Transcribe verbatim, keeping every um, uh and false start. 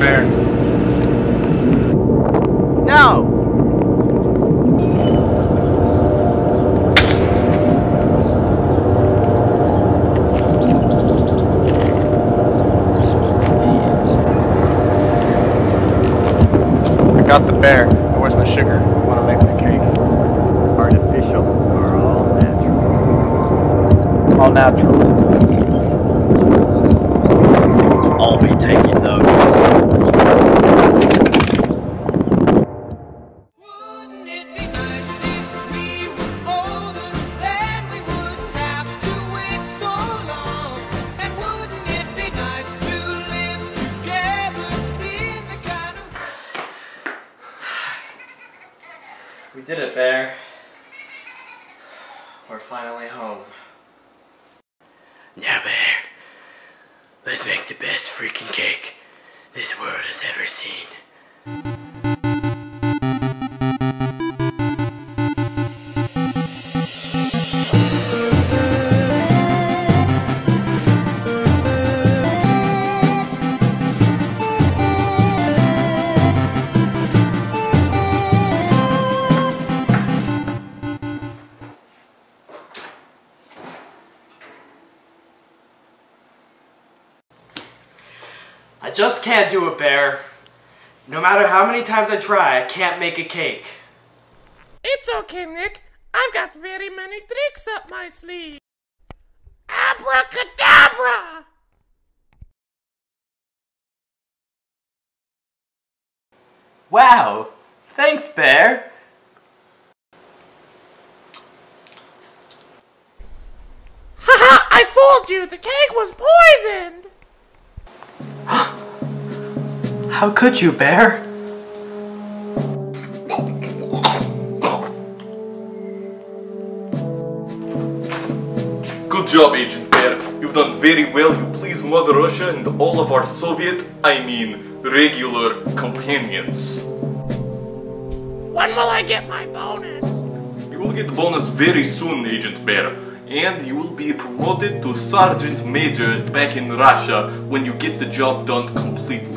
Bear. No! I got the bear. Where's my sugar? I want to make the cake. Artificial or all natural? All natural. I'll be taking those. Wouldn't it be nice if we were older, then we wouldn't have to wait so long? And wouldn't it be nice to live together in the kind of... We did it, Bear. We're finally home. Now, Bear, let's make the best freaking cake this world has ever seen. I just can't do it, Bear. No matter how many times I try, I can't make a cake. It's okay, Nick. I've got very many tricks up my sleeve. Abracadabra! Wow! Thanks, Bear! Haha! I fooled you! The cake was poisoned! How could you, Bear? Good job, Agent Bear. You've done very well. You please Mother Russia and all of our Soviet, I mean, regular companions. When will I get my bonus? You will get the bonus very soon, Agent Bear. And you will be promoted to Sergeant Major back in Russia when you get the job done completely.